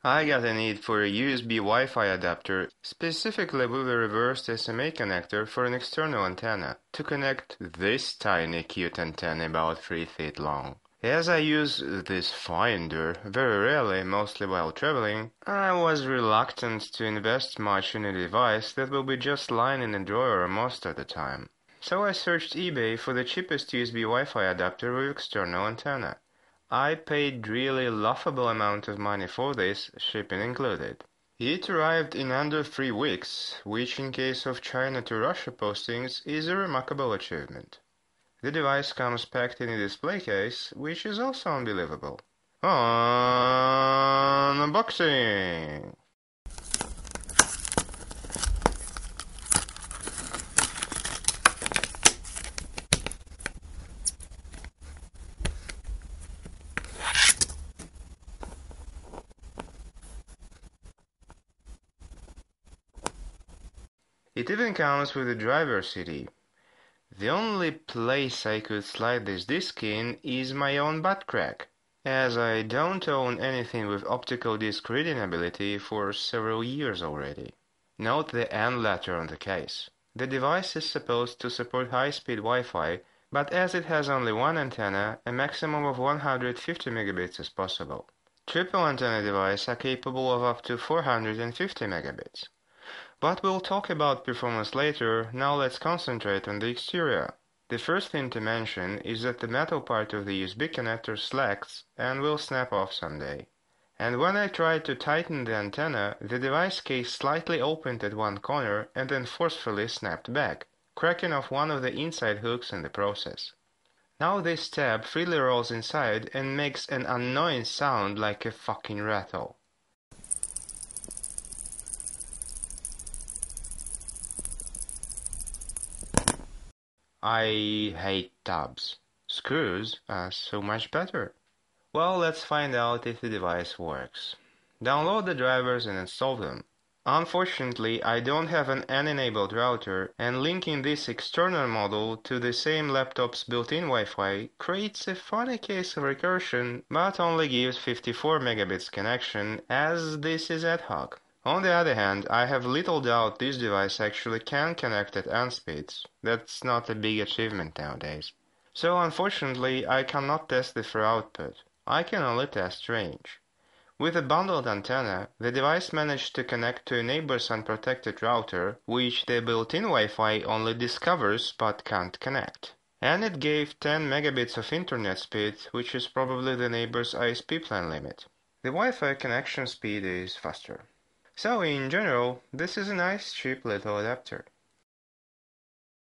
I got a need for a USB Wi-Fi adapter, specifically with a reversed SMA connector for an external antenna, to connect this tiny cute antenna about 3 feet long. As I use this finder very rarely, mostly while traveling, I was reluctant to invest much in a device that will be just lying in a drawer most of the time. So I searched eBay for the cheapest USB Wi-Fi adapter with external antenna. I paid really laughable amount of money for this, shipping included. It arrived in under 3 weeks, which in case of China to Russia postings is a remarkable achievement. The device comes packed in a display case, which is also unbelievable. Unboxing! It even comes with a driver CD. The only place I could slide this disc in is my own butt crack, as I don't own anything with optical disc reading ability for several years already. Note the N letter on the case. The device is supposed to support high-speed Wi-Fi, but as it has only one antenna, a maximum of 150 megabits is possible. Triple antenna devices are capable of up to 450 megabits. But we'll talk about performance later, now let's concentrate on the exterior. The first thing to mention is that the metal part of the USB connector slacks and will snap off someday. And when I tried to tighten the antenna, the device case slightly opened at one corner and then forcefully snapped back, cracking off one of the inside hooks in the process. Now this tab freely rolls inside and makes an annoying sound like a fucking rattle. I hate tabs. Screws are so much better. Well, let's find out if the device works. Download the drivers and install them. Unfortunately, I don't have an N-enabled router, and linking this external model to the same laptop's built-in Wi-Fi creates a funny case of recursion, but only gives 54 megabits connection, as this is ad hoc. On the other hand, I have little doubt this device actually can connect at N speeds. That's not a big achievement nowadays. So unfortunately, I cannot test the for output. I can only test range. With a bundled antenna, the device managed to connect to a neighbor's unprotected router, which the built-in Wi-Fi only discovers but can't connect. And it gave 10 megabits of internet speed, which is probably the neighbor's ISP plan limit. The Wi-Fi connection speed is faster. So in general, this is a nice cheap little adapter.